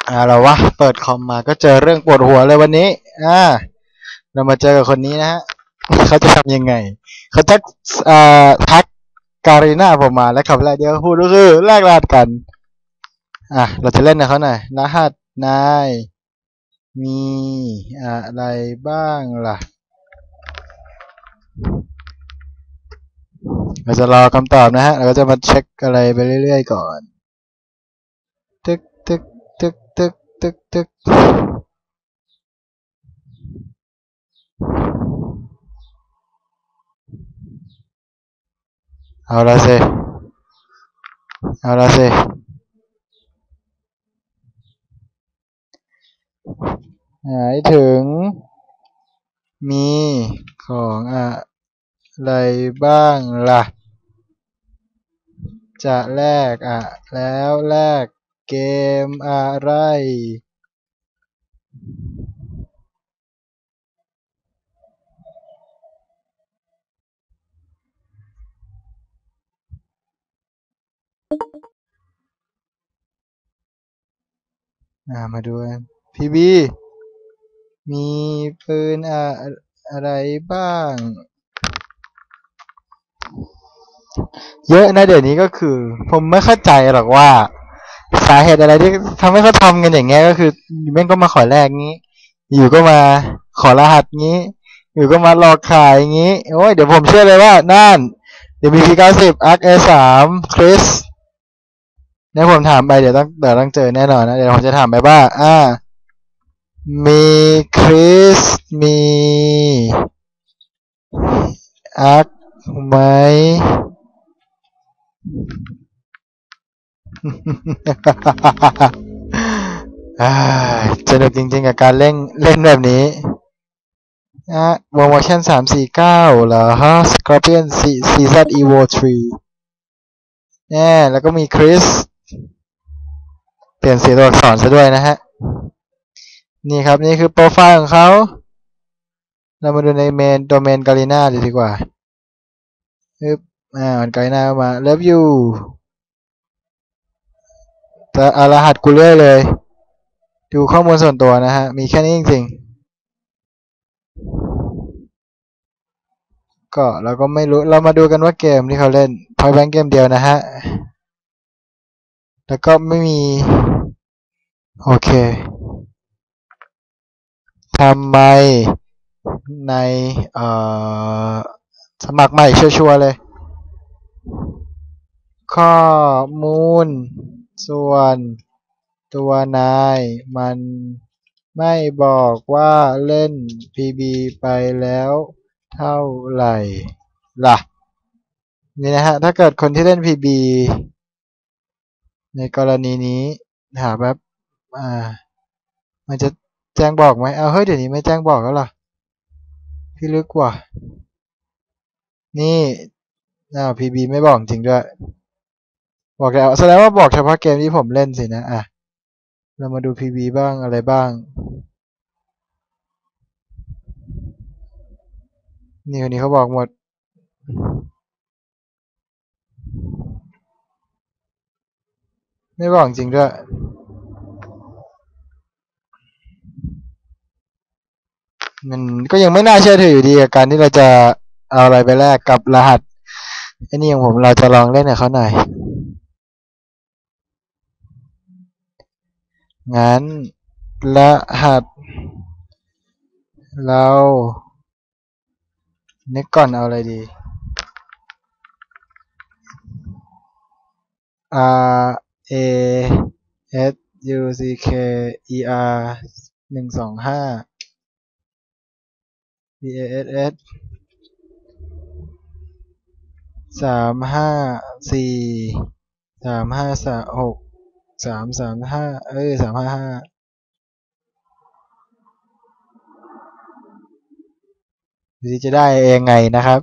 เราวะเปิดคอมมาก็เจอเรื่องปวดหัวเลยวันนี้เรามาเจอกับคนนี้นะฮะเขาจะทำยังไงเขาทักการีนาผมมาแล้วคำแรกเดียวพูดก็คือแลกรหัสกันเราจะเล่นกับเขาหน่อยรหัสนายมีอะไรบ้างล่ะเราจะรอคำตอบนะฮะเราก็จะมาเช็คอะไรไปเรื่อยๆก่อนตึกตึกตึกตึกตึกตึกเอาละสิหมายถึงมีของอะไรบ้างล่ะจะแลกแล้วแลกเกมอะไรมาดูกันพีบีมีปืนอะไรบ้างเยอะนะเดี๋ยวนี้ก็คือผมไม่เข้าใจหรอกว่าสาเหตุอะไรที่ทำให้เขาทำกันอย่างเงี้ยก็คือแม่งก็มาขอแลกงี้อยู่ก็มาขอรหัสงี้อยู่ก็มาหลอกขายงี้โอ้ยเดี๋ยวผมเชื่อเลยว่านั่นเดี๋ยวมีP90 ARK A3 คริสเนี่ยผมถามไปเดี๋ยวต้องเจอแน่นอนนะเดี๋ยวผมจะถามไปว่ามีคริสมีARK ไหมสนุกจริงๆกับการเล่นแบบนี้โปรโมชั่น349เหรอฮะ Scorpion CZ Evo 3แล้วก็มีคริสเปลี่ยนสีตัวอักษรซะด้วยนะฮะนี่ครับนี่คือโปรไฟล์ของเขาเรามาดูในโดเมนกาลิน่าดีกว่ามันกาลิน่ามา Love you แต่รหัสกูเรื่อยเลยดูข้อมูลส่วนตัวนะฮะมีแค่นี้จริงๆก็เราก็ไม่รู้เรามาดูกันว่าเกมที่เขาเล่นพอยแบงค์เกมเดียวนะฮะแล้วก็ไม่มีโอเคทำไมในสมัครใหม่ชัวร์เลยข้อมูลส่วนตัวนายมันไม่บอกว่าเล่น PB ไปแล้วเท่าไหร่ล่ะนี่นะฮะถ้าเกิดคนที่เล่น PB ในกรณีนี้หาแบบมันจะแจ้งบอกไหมเฮ้ยเดี๋ยวนี้ไม่แจ้งบอกแล้วล่ะพี่ลึกกว่านี่PB ไม่บอกจริงด้วยบอกแล้วแสดงว่าบอกเฉพาะเกมที่ผมเล่นสินะเรามาดู PB บ้างอะไรบ้างนี่คนนี้เขาบอกหมดไม่บอกจริงด้วยมันก็ยังไม่น่าเชื่อถืออยู่ดีกับการที่เราจะเอาอะไรไปแลกกับรหัสไอ้นี่ของผมเราจะลองเล่นกับเขาหน่อยงั้นรหัสเรานึกก่อนเอาอะไรดีR A S U C K E R 125 B A S S 354 3536 335355หรือจะได้ยังไงนะครับ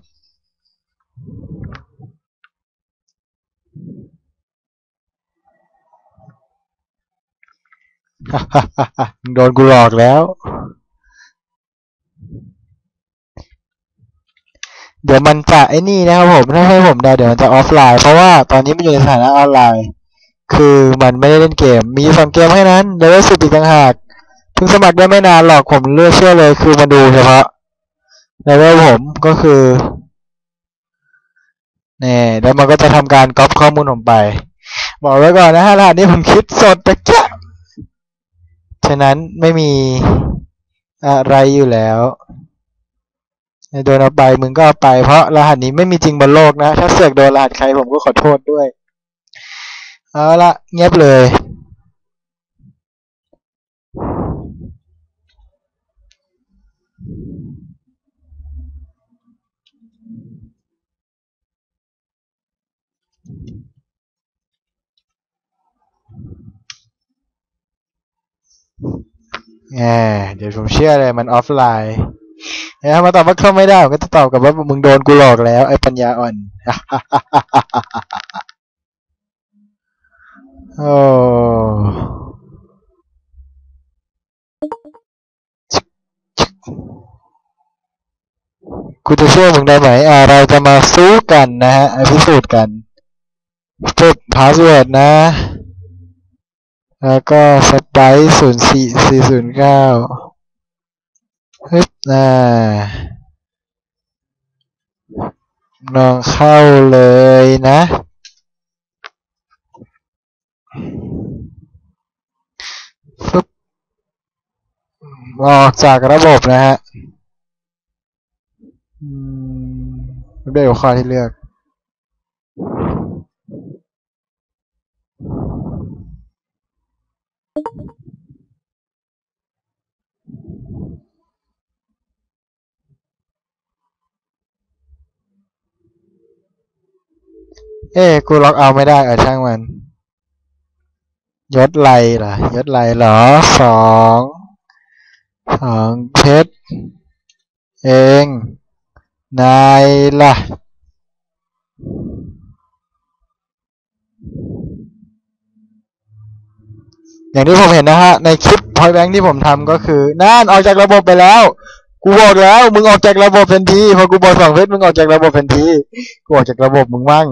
โดนกูหลอกแล้วเดี๋ยวมันจะไอ้นี่นะครับผมถ้าให้ผมเดาเดี๋ยวมันจะออฟไลน์เพราะว่าตอนนี้มันอยู่ในสถานะออนไลน์คือมันไม่ได้เล่นเกมมี2 เกมแค่นั้นเลเวล10อีกต่างหากเพิ่งสมัครได้ไม่นานหรอกผมเลือกเชื่อเลยคือมาดูเฉพาะเลเวลผมก็คือนี่แล้วมันก็จะทำการก๊อปข้อมูลผมไปบอกไว้ก่อนนะฮะรหัสนี้ผมคิดสดตะเกียบฉะนั้นไม่มีอะไรอยู่แล้วโดนเอาไปมึงก็เอาไปเพราะรหัสนี้ไม่มีจริงบนโลกนะถ้าเสือกโดนรหัสใครผมก็ขอโทษด้วยเอาละเงียบเลยแหมเดี๋ยวผมเชื่อเลยมันออฟไลน์ถ้ามาตอบว่าเข้าไม่ได้ผมก็จะตอบกับว่ามึงโดนกูหลอกแล้วไอ้ปัญญาอ่อนโอ้กูจะเชื่อมึงได้ไหมเราจะมาสู้กันนะฮะพิสูจน์กันปุ๊บพาสเวิร์ดนะแล้วก็สไปซ์04409ฮึบลองเข้าเลยนะปุ๊บออกจากระบบนะฮะด้วยหัวข้อที่เลือกกูล็อกเอาไม่ได้ช่างมันยศไรล่ะยศไรเหรอสองเพชรเองนายล่ะอย่างที่ผมเห็นนะฮะในคลิปพอยต์แบงค์ที่ผมทำก็คือนั่นออกจากระบบไปแล้วกูบอกแล้วมึงออกจากระบบทันทีพอกูบอก2 เพชรมึงออกจากระบบทันทีกูออกจากระบบมึงมั่ง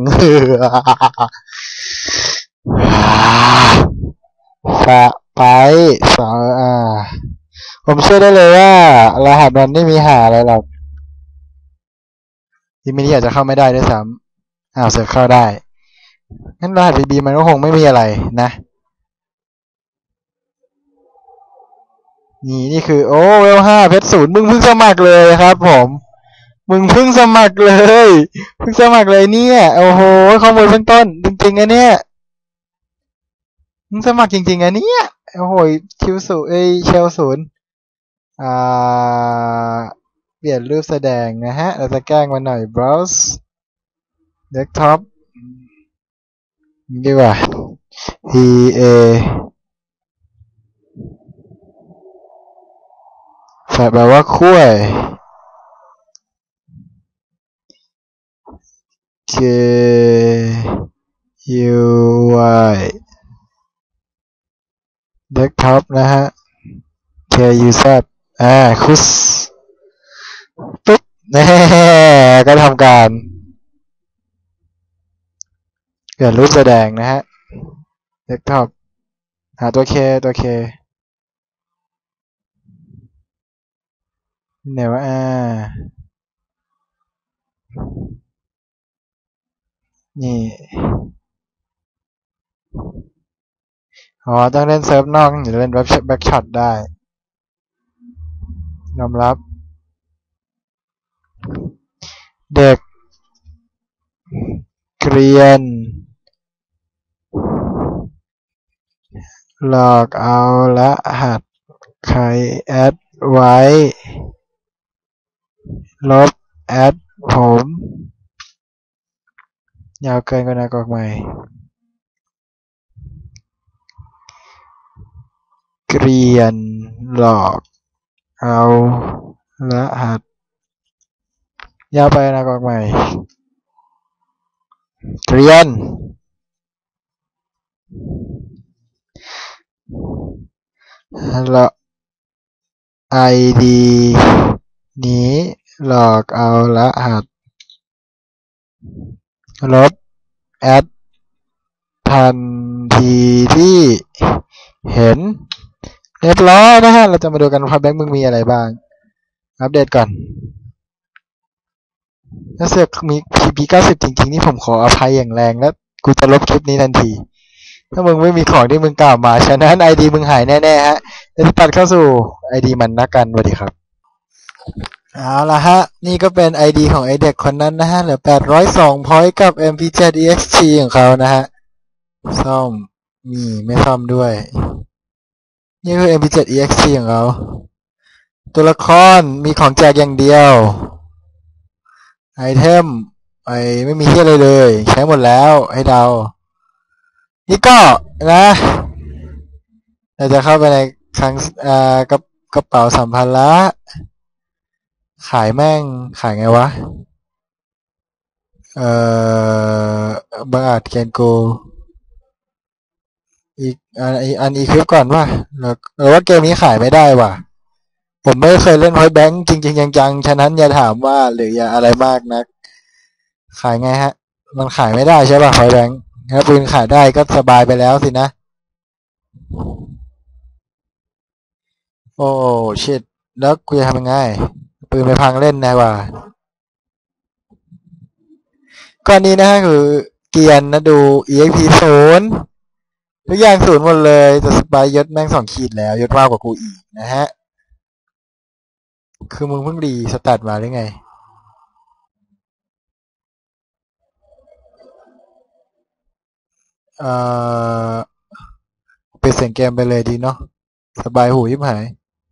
สไปสองผมเชื่อได้เลยว่ารหัสมันไม่มีหาอะไรหรอกที่มินิอาจจะเข้าไม่ได้ด้วยซ้ำเสือเข้าได้งั้นรหัสบีมันก็คงไม่มีอะไรนะนี่คือโอ้เวล5เพชร0มึงเพิ่งสมัครเลยครับผมมึงเพิ่งสมัครเลยเพิ่งสมัครเลยเนี่ยโอ้โหข้อมูลเบื้องต้นจริงๆอันเนี้ยมึงสมัครจริงๆอันเนี้ยโอ้โหคิวศูนย์เชล0อ่าเปลี่ยนรูปแสดงนะฮะเราจะแกล้งมันหน่อย browse desktop ดีกว่า EA แปลว่าคุ้ย K U Y desktop นะฮะ K U Z คุสปุ๊บแน่ก็ทำการเปลี่ยนรูปแสดงนะฮะ desktop ตัว K ไหนวะนี่ต้องเล่นเซิร์ฟนอกถึงจะเล่นแบ็กช็อตได้ยอมรับเด็กเรียนหลอกเอารหัสใครแอดไว้ลบแอดผมยาวเกินก็น่ากรอกใหม่เกรียนหลอกเอารหัสยาวไปนะกรอกใหม่เกรียนไอดีนี้หลอกเอารหัสลบแอดทันทีที่เห็นเรียบร้อยนะฮะเราจะมาดูกันว่าแบงค์มึงมีอะไรบ้างอัปเดตก่อนถ้าเสือกมี PP90 จริงๆนี่ผมขออภัยอย่างแรงแล้วกูจะลบคลิปนี้ทันทีถ้ามึงไม่มีของที่มึงกล่าวมาฉะนั้นไอดีมึงหายแน่ๆฮะจะตัดเข้าสู่ไอดีมันนักกันสวัสดีครับเอาละฮะนี่ก็เป็นไอดีของไอเด็กคนนั้นนะฮะเหลือ802 พอยต์กับ MP7EXT ของเขานะฮะซ่อมนี่ไม่ซ่อมด้วยนี่คือ MP7EXT ของเขาตัวละครมีของแจกอย่างเดียวไอเทมไม่มีที่อะไรเลยใช้หมดแล้วให้เดานี่ก็นะเราจะเข้าไปในคลังกระเป๋าสัมภาระขายแม่งขายไงวะบังอาจเกนโกอีกอันอีคลิปก่อนว่ะหรือว่าเกมนี้ขายไม่ได้ว่ะผมไม่เคยเล่นพอยต์แบงค์จริงๆจังๆฉะนั้นอย่าถามว่าหรืออย่าอะไรมากนักขายไงฮะมันขายไม่ได้ใช่ป่ะพอยต์แบงค์ถ้าปืนขายได้ก็สบายไปแล้วสินะโอ้ชิตแล้วกูจะทำยังไงปืนไปพังเล่นนะว่ะก้อนนี้นะฮะคือเกียร์นะดู EXP 0ทุกอย่าง0หมดเลยแต่สปายยศแม่ง2 ขีดแล้วยศมากกว่ากูอีกนะฮะคือมึงเพิ่งรีสตาร์ทมาหรือไงเอ่อปิดเสียงเกมไปเลยดีเนาะสบายหูยิบหาย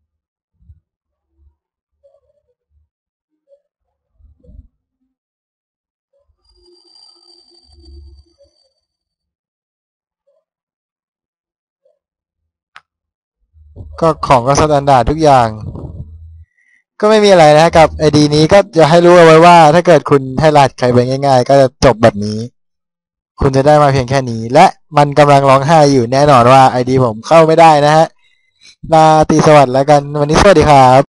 ก็ของก็สแตนดาร์ดทุกอย่างก็ไม่มีอะไรนะกับไอดีนี้ก็จะให้รู้เอาไว้ว่าถ้าเกิดคุณให้รหัสใครไปง่ายๆก็จะจบแบบนี้คุณจะได้มาเพียงแค่นี้และมันกำลังร้องไห้อยู่แน่นอนว่าไอดีผมเข้าไม่ได้นะฮะราตรีสวัสดิ์แล้วกันวันนี้สวัสดีครับ